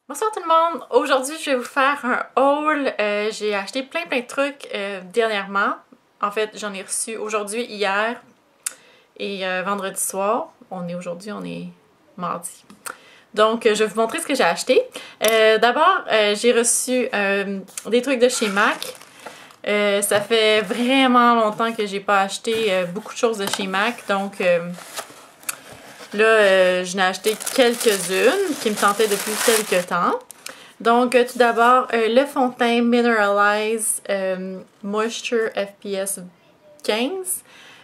Bonsoir tout le monde! Aujourd'hui, je vais vous faire un haul. J'ai acheté plein de trucs dernièrement. En fait, j'en ai reçu aujourd'hui, hier et vendredi soir. On est mardi. Donc, je vais vous montrer ce que j'ai acheté. D'abord, j'ai reçu des trucs de chez MAC. Ça fait vraiment longtemps que j'ai pas acheté beaucoup de choses de chez MAC. Donc, là, je n'ai acheté quelques-unes qui me tentaient depuis quelques temps. Donc, tout d'abord, le fond de teint Mineralize Moisture FPS 15.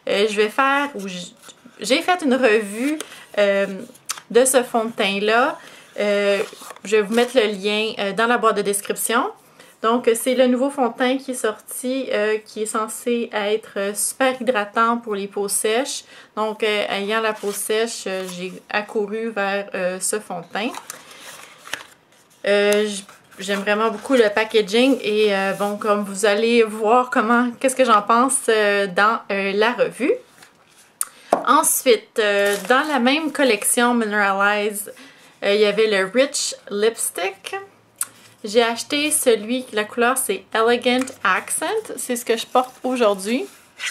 J'ai fait une revue de ce fond de teint-là. Je vais vous mettre le lien dans la boîte de description. Donc, c'est le nouveau fond de teint qui est sorti, qui est censé être super hydratant pour les peaux sèches. Donc, ayant la peau sèche, j'ai accouru vers ce fond de teint. J'aime vraiment beaucoup le packaging et bon, comme vous allez voir qu'est-ce que j'en pense dans la revue. Ensuite, dans la même collection Mineralize, il y avait le Rich Lipstick. J'ai acheté celui, la couleur c'est Elegant Accent. C'est ce que je porte aujourd'hui.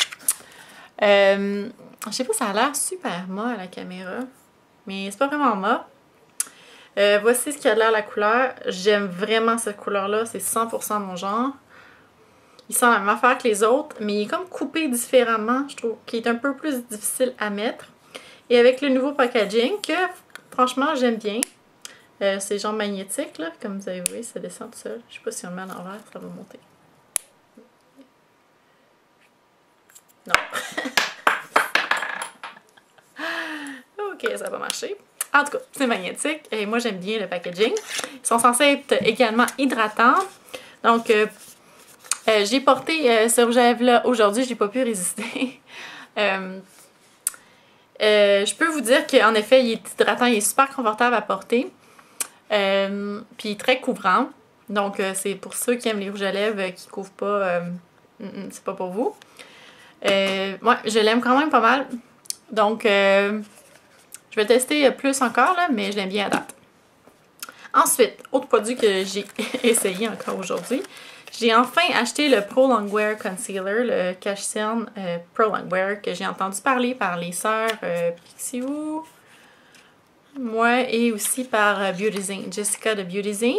Je sais pas, ça a l'air super mat à la caméra, mais c'est pas vraiment mat. Voici ce qu'il y a de l'air la couleur. J'aime vraiment cette couleur-là. C'est 100% mon genre. Il sent la même affaire que les autres, mais il est comme coupé différemment. Je trouve qu'il est un peu plus difficile à mettre. Et avec le nouveau packaging, que franchement, j'aime bien. C'est genre magnétique, là. Comme vous avez vu, ça descend tout seul. Je sais pas si on le met à l'envers, ça va monter. Non. Ok, ça va marcher. En tout cas, c'est magnétique et moi j'aime bien le packaging. Ils sont censés être également hydratants. Donc, j'ai porté ce rouge à lèvres-là aujourd'hui, j'ai pas pu résister. Je peux vous dire qu'en effet, il est hydratant, il est super confortable à porter. Puis très couvrant. Donc, c'est pour ceux qui aiment les rouges à lèvres qui couvrent pas, c'est pas pour vous. Ouais, je l'aime quand même pas mal. Donc, je vais le tester plus encore, là, mais je l'aime bien à date. Ensuite, autre produit que j'ai essayé encore aujourd'hui, j'ai enfin acheté le Pro Longwear Concealer, le Cache Cerne Pro Longwear, que j'ai entendu parler par les sœurs Pixiou, moi, et aussi par Beautyzine, Jessica de Beautyzine.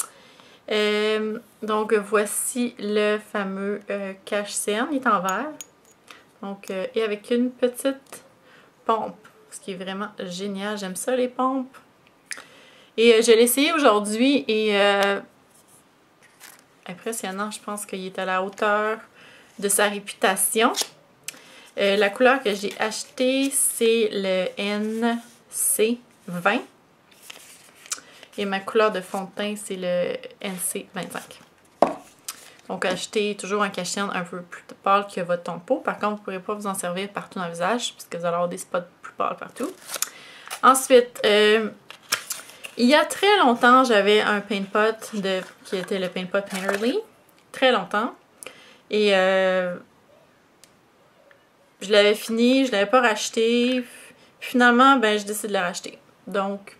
Donc, voici le fameux Cache Cerne, il est en verre. Donc, et avec une petite pompe. Ce qui est vraiment génial. J'aime ça, les pompes. Et je l'ai essayé aujourd'hui et impressionnant. Je pense qu'il est à la hauteur de sa réputation. La couleur que j'ai achetée, c'est le NC20. Et ma couleur de fond de teint, c'est le NC25. Donc, achetez toujours un cache-cerne un peu plus pâle que votre ton de peau. Par contre, vous ne pourrez pas vous en servir partout dans le visage puisque vous allez avoir des spots plus pâles partout. Ensuite, il y a très longtemps, j'avais un paint pot qui était le paint pot Painterly. Très longtemps. Et je l'avais fini, je ne l'avais pas racheté. Finalement, ben, je décide de le racheter. Donc,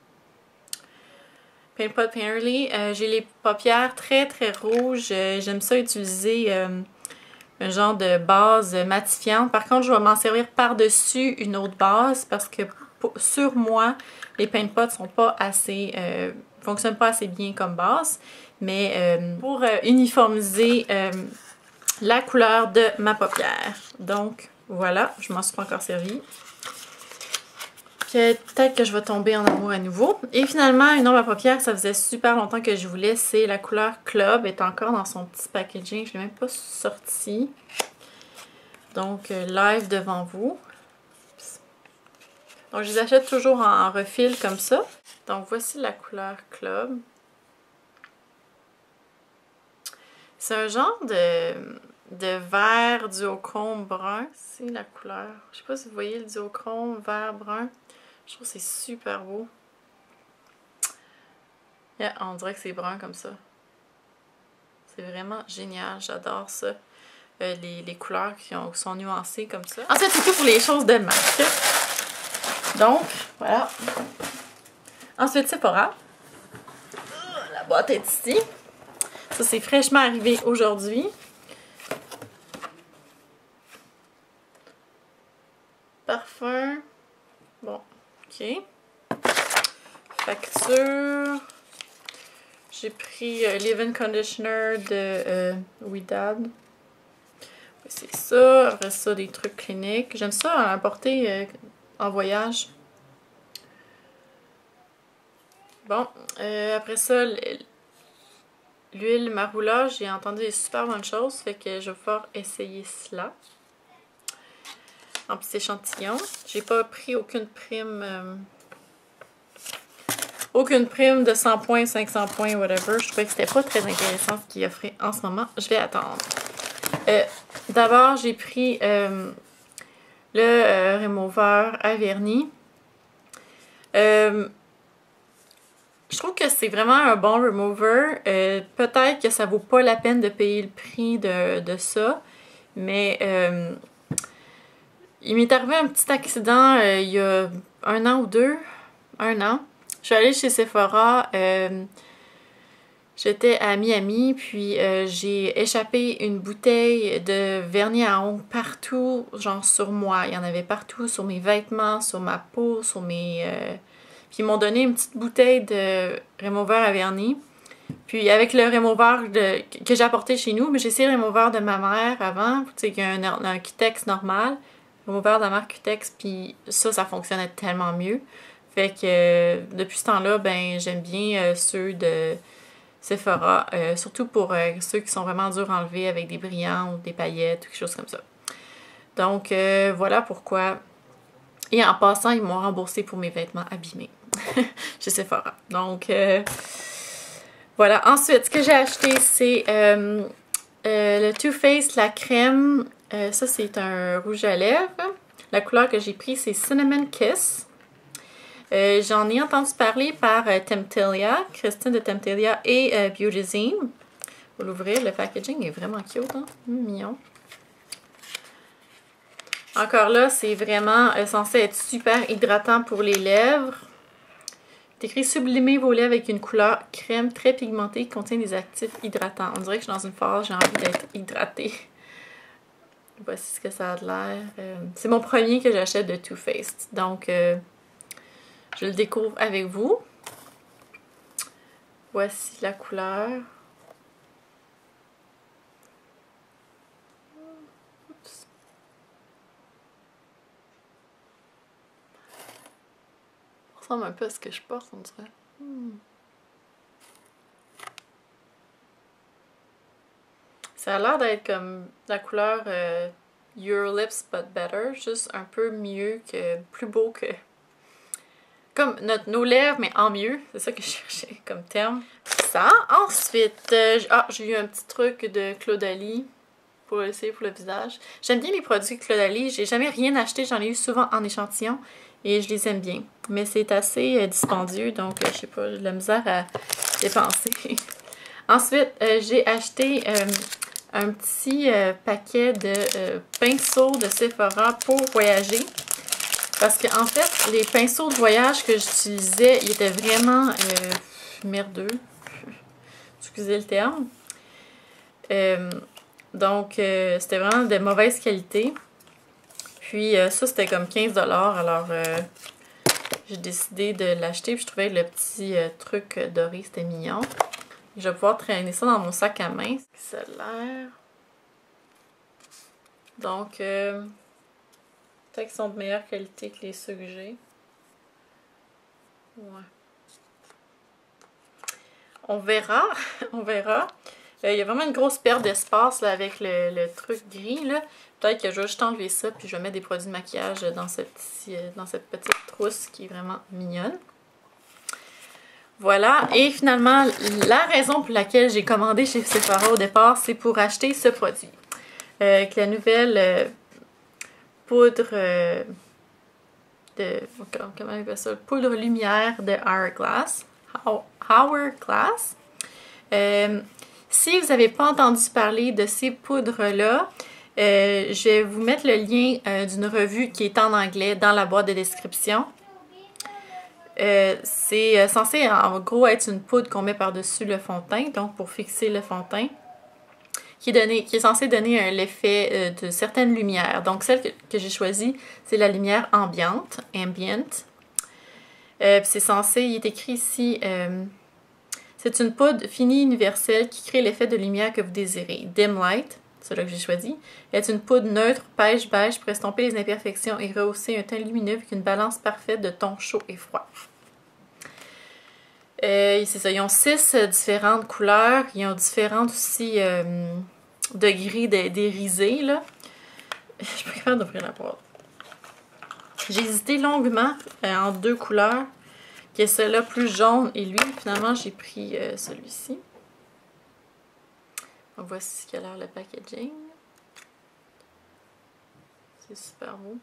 Paint Pot Painterly. J'ai les paupières très très rouges. J'aime ça utiliser un genre de base matifiante. Par contre, je vais m'en servir par-dessus une autre base parce que sur moi, les Paint Pots sont pas assez, fonctionnent pas assez bien comme base. Mais pour uniformiser la couleur de ma paupière. Donc, voilà, je m'en suis pas encore servi. Peut-être que je vais tomber en amour à nouveau. Et finalement, une ombre à paupières, ça faisait super longtemps que je voulais. C'est la couleur Club. Elle est encore dans son petit packaging. Je ne l'ai même pas sorti. Donc, live devant vous. Donc, je les achète toujours en refil comme ça. Donc, voici la couleur Club. C'est un genre de vert duochrome brun. C'est la couleur. Je ne sais pas si vous voyez le duochrome vert brun. Je trouve que c'est super beau. Yeah, on dirait que c'est brun comme ça. C'est vraiment génial. J'adore ça. Les couleurs qui sont nuancées comme ça. Ensuite, c'est tout pour les choses de marque. Donc, voilà. Ensuite, Sephora. boîte est ici. Ça, c'est fraîchement arrivé aujourd'hui. Parfum. Bon, ok. Facture. J'ai pris Leave-In Conditioner de Ouidad. C'est ça. Après ça, des trucs cliniques. J'aime ça à apporter en voyage. Bon, après ça, l'huile Marula, j'ai entendu des super bonnes choses, fait que je vais pouvoir essayer cela. En petit échantillon. J'ai pas pris aucune prime de 100 points, 500 points, whatever. Je trouvais que c'était pas très intéressant ce qu'il offrait en ce moment. Je vais attendre. D'abord, j'ai pris le remover à vernis. Je trouve que c'est vraiment un bon remover. Peut-être que ça vaut pas la peine de payer le prix de ça. Mais il m'est arrivé un petit accident il y a 1 an ou 2. 1 an. Je suis allée chez Sephora. J'étais à Miami, puis j'ai échappé une bouteille de vernis à ongles partout, genre sur moi. Il y en avait partout, sur mes vêtements, sur ma peau, sur mes... Puis ils m'ont donné une petite bouteille de remover à vernis. Puis avec le remover que j'ai apporté chez nous, mais j'ai essayé le remover de ma mère avant, tu sais, qu'il y a un Cutex normal, remover de la marque Cutex, puis ça fonctionnait tellement mieux. Fait que depuis ce temps-là, ben j'aime bien ceux de Sephora, surtout pour ceux qui sont vraiment durs à enlever avec des brillants ou des paillettes ou quelque chose comme ça. Donc voilà pourquoi. Et en passant, ils m'ont remboursé pour mes vêtements abîmés chez Sephora. Donc voilà. Ensuite, ce que j'ai acheté, c'est le Too Faced, la crème. Ça, c'est un rouge à lèvres. La couleur que j'ai pris, c'est Cinnamon Kiss. J'en ai entendu parler par Temptalia, Christine de Temptalia et Beautyzine. On va l'ouvrir, le packaging est vraiment cute, hein? Mignon. Encore là, c'est vraiment censé être super hydratant pour les lèvres. C'est écrit sublimez vos lèvres avec une couleur crème très pigmentée qui contient des actifs hydratants. On dirait que je suis dans une phase, j'ai envie d'être hydratée. Voici ce que ça a de l'air. C'est mon premier que j'achète de Too Faced. Donc, je le découvre avec vous. Voici la couleur. Oups. Ça ressemble un peu à ce que je porte, on dirait. Ça a l'air d'être comme la couleur Your Lips But Better. Juste un peu mieux que... plus beau que... Comme nos lèvres, mais en mieux. C'est ça que je cherchais comme terme. Ça. Ensuite, j'ai eu un petit truc de Caudalie pour essayer pour le visage. J'aime bien les produits Caudalie. J'ai jamais rien acheté. J'en ai eu souvent en échantillon. Et je les aime bien. Mais c'est assez dispendieux. Donc, je sais pas, j'ai de la misère à dépenser. Ensuite, j'ai acheté un petit paquet de pinceaux de Sephora pour voyager. Parce que en fait, les pinceaux de voyage que j'utilisais, ils étaient vraiment merdeux. Excusez le terme. Donc, c'était vraiment de mauvaise qualité. Puis ça, c'était comme 15$. Alors, j'ai décidé de l'acheter. Puis je trouvais le petit truc doré, c'était mignon. Je vais pouvoir traîner ça dans mon sac à main. Ça a l'air. Donc, peut-être qu'ils sont de meilleure qualité que les ceux que j'ai. Ouais. On verra. On verra. Il y a vraiment une grosse perte d'espace avec le truc gris. Peut-être que je vais juste enlever ça puis je vais mettre des produits de maquillage dans cette petite trousse qui est vraiment mignonne. Voilà. Et finalement, la raison pour laquelle j'ai commandé chez Sephora au départ, c'est pour acheter ce produit. Avec la nouvelle... poudre comment on appelle ça? Poudre lumière de Hourglass. Hourglass. Si vous n'avez pas entendu parler de ces poudres-là, je vais vous mettre le lien d'une revue qui est en anglais dans la boîte de description. C'est censé en gros être une poudre qu'on met par-dessus le fond de teint, donc pour fixer le fond de teint, qui est censé donner l'effet de certaines lumières. Donc celle que j'ai choisie, c'est la lumière ambiante, ambient. C'est censé, il est écrit ici, c'est une poudre finie universelle qui crée l'effet de lumière que vous désirez. Dim Light, c'est là que j'ai choisi, est une poudre neutre, beige pour estomper les imperfections et rehausser un teint lumineux avec une balance parfaite de tons chauds et froids. C'est ça, ils ont 6 différentes couleurs, ils ont différentes aussi degrés d'irisé, là. Je suis pas capable d'ouvrir la boîte. J'ai hésité longuement en 2 couleurs, qui est celle-là plus jaune et lui, finalement j'ai pris celui-ci. Donc voici ce qu'a l'air le packaging. C'est super beau.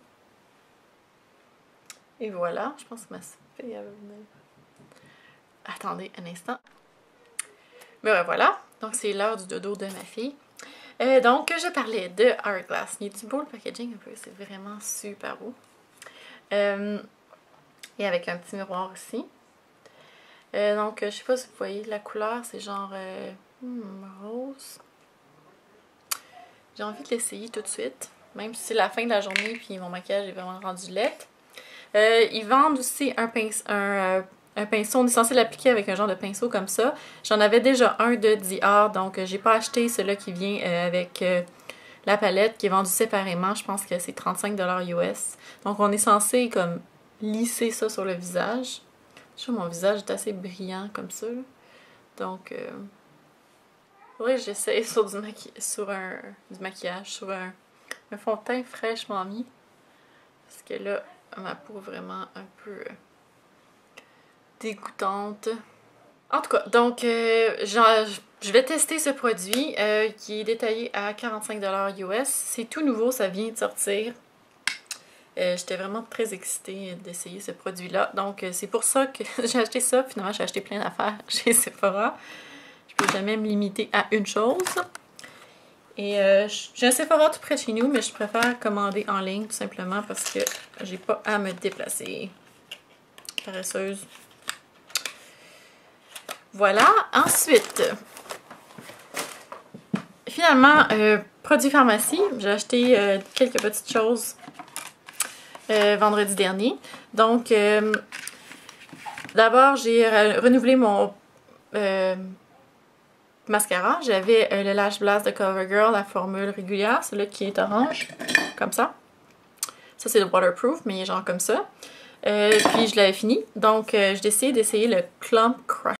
Et voilà, je pense que ma fille va venir. Attendez un instant. Mais ouais, voilà. Donc, c'est l'heure du dodo de ma fille. Donc, je parlais de Hourglass. Il est beau le packaging un peu? C'est vraiment super beau. Et avec un petit miroir aussi. Donc, je sais pas si vous voyez la couleur. C'est genre rose. J'ai envie de l'essayer tout de suite. Même si c'est la fin de la journée puis mon maquillage est vraiment rendu laid. Ils vendent aussi un pinceau, on est censé l'appliquer avec un genre de pinceau comme ça. J'en avais déjà un de Dior, donc j'ai pas acheté celui qui vient avec la palette qui est vendue séparément. Je pense que c'est 35$ US. Donc on est censé comme lisser ça sur le visage. Je trouve que mon visage est assez brillant comme ça. Là. Donc, faudrait que j'essaye sur du maquillage, sur un fond de teint fraîchement mis. Parce que là, ma peau est vraiment un peu dégoûtante. En tout cas, donc je vais tester ce produit qui est détaillé à 45$ US. C'est tout nouveau, ça vient de sortir. J'étais vraiment très excitée d'essayer ce produit-là. Donc c'est pour ça que j'ai acheté ça. Finalement, j'ai acheté plein d'affaires chez Sephora. Je peux jamais me limiter à une chose. Et j'ai un Sephora tout près de chez nous, mais je préfère commander en ligne tout simplement parce que j'ai pas à me déplacer. Paresseuse. Voilà. Ensuite, finalement, produits pharmacie. J'ai acheté quelques petites choses vendredi dernier. Donc, d'abord, j'ai renouvelé mon mascara. J'avais le Lash Blast de CoverGirl, la formule régulière, celui qui est orange, comme ça. Ça, c'est le waterproof, mais genre comme ça. Puis, je l'avais fini. Donc, j'ai décidé d'essayer le Clump Crush.